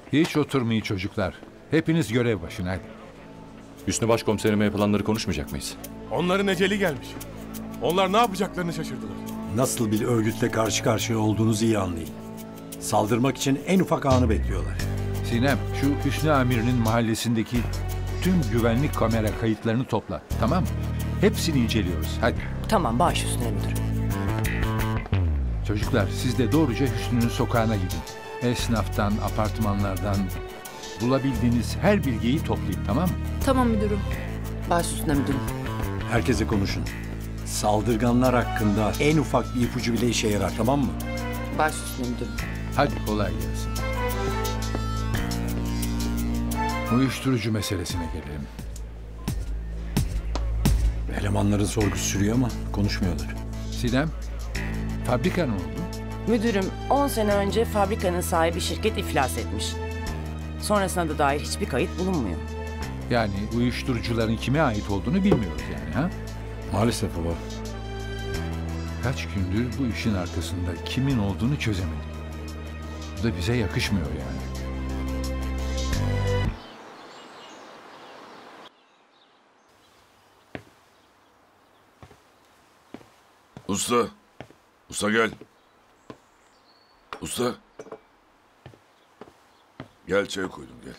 Hiç oturmayın çocuklar. Hepiniz görev başına hadi. Hüsnü Başkomiserime yapılanları konuşmayacak mıyız? Onların eceli gelmiş. Onlar ne yapacaklarını şaşırdılar. Nasıl bir örgütle karşı karşıya olduğunuzu iyi anlayın. Saldırmak için en ufak anı bekliyorlar. Sinem, şu Hüsnü Amir'in mahallesindeki tüm güvenlik kamera kayıtlarını topla. Tamam mı? Hepsini inceliyoruz. Hadi. Tamam, baş üstüne müdürüm. Çocuklar siz de doğruca Hüsnü'nün sokağına gidin. Esnaftan, apartmanlardan bulabildiğiniz her bilgiyi toplayın, tamam mı? Tamam müdürüm. Baş üstüne müdürüm. Herkese konuşun. Saldırganlar hakkında en ufak bir ipucu bile işe yarar, tamam mı? Baş üstüne müdürüm. Hadi kolay gelsin. Uyuşturucu meselesine gelelim. Elemanların sorgusu sürüyor ama konuşmuyorlar. Sinem, fabrika ne oldu? Müdürüm, 10 sene önce fabrikanın sahibi şirket iflas etmiş. Sonrasına da dair hiçbir kayıt bulunmuyor. Yani uyuşturucuların kime ait olduğunu bilmiyoruz yani ha? Maalesef baba. Kaç gündür bu işin arkasında kimin olduğunu çözemedik. Bu da bize yakışmıyor yani. Usta. Usta gel. Usta. Gel çay koydum gel.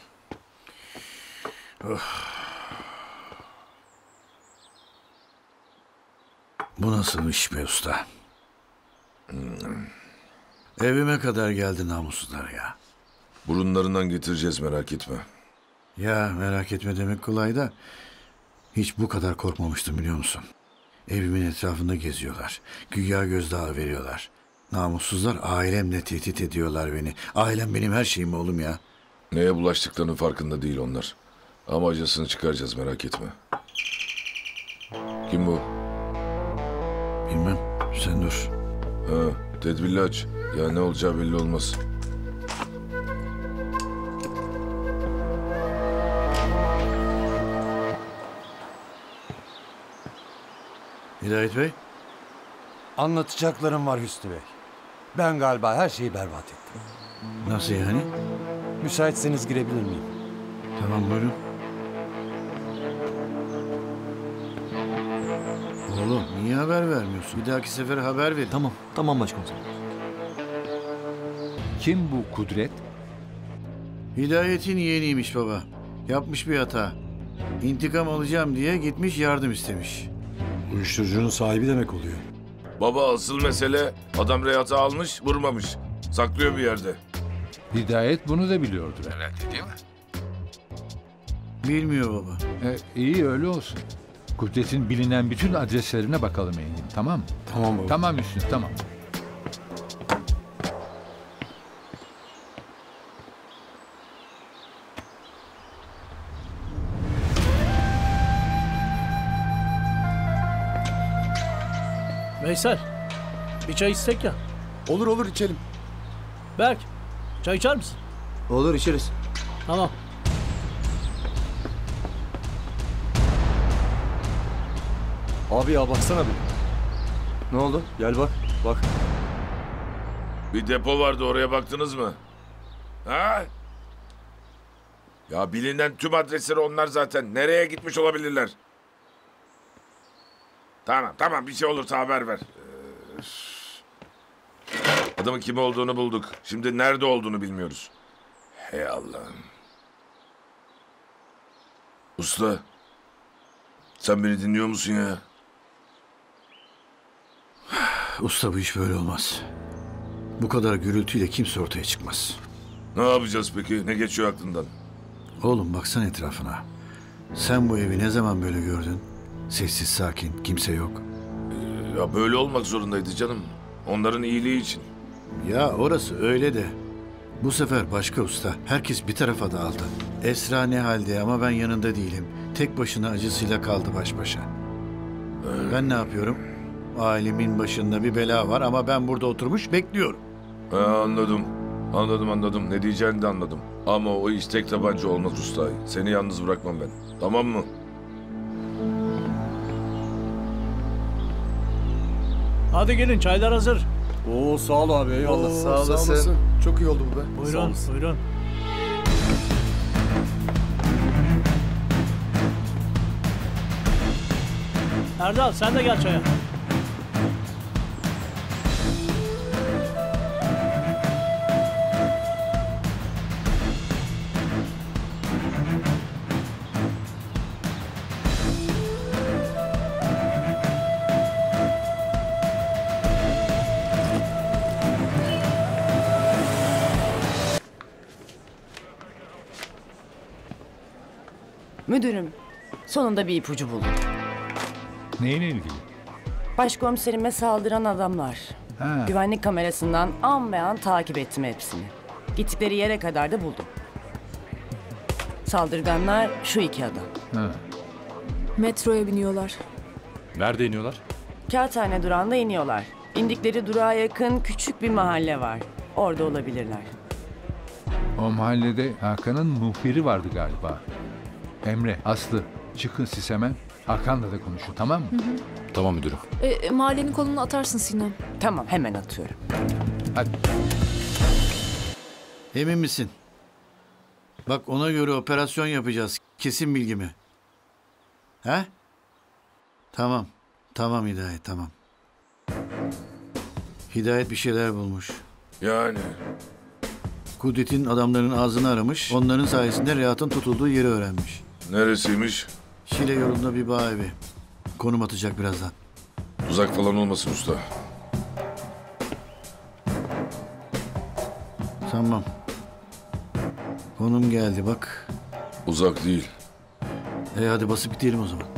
Bu nasıl iş be usta? Evime kadar geldi namussuzlar ya. Burunlarından getireceğiz merak etme. Ya merak etme demek kolay da hiç bu kadar korkmamıştım biliyor musun? Evimin etrafında geziyorlar. Güya gözdağı veriyorlar. Namussuzlar ailemle tehdit ediyorlar beni. Ailem benim her şeyim oğlum ya. Neye bulaştıklarının farkında değil onlar. Ama acısını çıkaracağız merak etme. Kim bu? Bilmem, sen dur. Ha, tedbirli aç. Ya ne olacağı belli olmaz. Hidayet Bey. Anlatacaklarım var Hüsnü Bey. Ben galiba her şeyi berbat ettim. Nasıl yani? Müsaitseniz girebilir miyim? Tamam buyurun. Oğlum niye haber vermiyorsun? Bir dahaki sefere haber verin. Tamam başkomiserim. Kim bu Kudret? Hidayet'in yeğeniymiş baba. Yapmış bir hata. İntikam alacağım diye gitmiş yardım istemiş. Uyuşturucunun sahibi demek oluyor. Baba asıl mesele adam reyata almış vurmamış. Saklıyor bir yerde. Hidayet bunu da biliyordur herhalde değil mi? Bilmiyor baba. İyi öyle olsun. Kudret'in bilinen bütün adreslerine bakalım Engin, tamam mı? Tamam baba. Tamam Hüsnü, tamam. Veysel, bir çay içsek ya. Olur içelim. Berk, çay içer misin? Olur, içeriz. Tamam. Abi ya baksana bir. Ne oldu? Gel bak. Bak. Bir depo vardı oraya baktınız mı? Ha? Ya bilinen tüm adresleri onlar zaten. Nereye gitmiş olabilirler? Tamam bir şey olursa haber ver. Adamın kim olduğunu bulduk. Şimdi nerede olduğunu bilmiyoruz. Hey Allah'ım. Usta. Sen beni dinliyor musun ya? Usta bu iş böyle olmaz. Bu kadar gürültüyle kimse ortaya çıkmaz. Ne yapacağız peki? Ne geçiyor aklından? Oğlum baksana etrafına. Sen bu evi ne zaman böyle gördün? Sessiz sakin, kimse yok. Ya böyle olmak zorundaydı canım. Onların iyiliği için. Ya orası öyle de. Bu sefer başka usta. Herkes bir tarafa dağıldı. Esra ne halde ama ben yanında değilim. Tek başına acısıyla kaldı baş başa. Ben ne yapıyorum? Ailemin başında bir bela var ama ben burada oturmuş bekliyorum. Anladım. Anladım. Ne diyeceğini de anladım. Ama o iş tek tabanca olmaz usta. Seni yalnız bırakmam ben. Tamam mı? Hadi gelin, çaylar hazır. Oo sağ ol abi, eyvallah. Sağ olasın. Çok iyi oldu bu be. Buyurun. Erdal sen de gel çaya. Müdürüm, sonunda bir ipucu buldum. Neyle ilgili? Başkomiserime saldıran adamlar. Ha. Güvenlik kamerasından an be an takip ettim hepsini. Gittikleri yere kadar da buldum. Saldırganlar şu iki adam. Ha. Metroya biniyorlar. Nerede iniyorlar? Kağıthane durağında iniyorlar. İndikleri durağa yakın küçük bir mahalle var. Orada olabilirler. O mahallede Hakan'ın muhbiri vardı galiba. Emre, Aslı çıkın siz hemen. Hakan'la da konuşun, tamam mı? Tamam müdürüm. Mahallenin kolunu atarsın Sinem. Tamam, hemen atıyorum. Hadi. Emin misin? Bak ona göre operasyon yapacağız. Kesin bilgi mi? He? Tamam. Tamam Hidayet, tamam. Hidayet bir şeyler bulmuş. Yani Kudret'in adamların ağzını aramış. Onların sayesinde Rehat'ın tutulduğu yeri öğrenmiş. neresiymiş? Şile yolunda bir bağ evi. Konum atacak birazdan. Uzak falan olmasın usta. Tamam. Konum geldi bak. Uzak değil. Hadi basıp bitelim o zaman.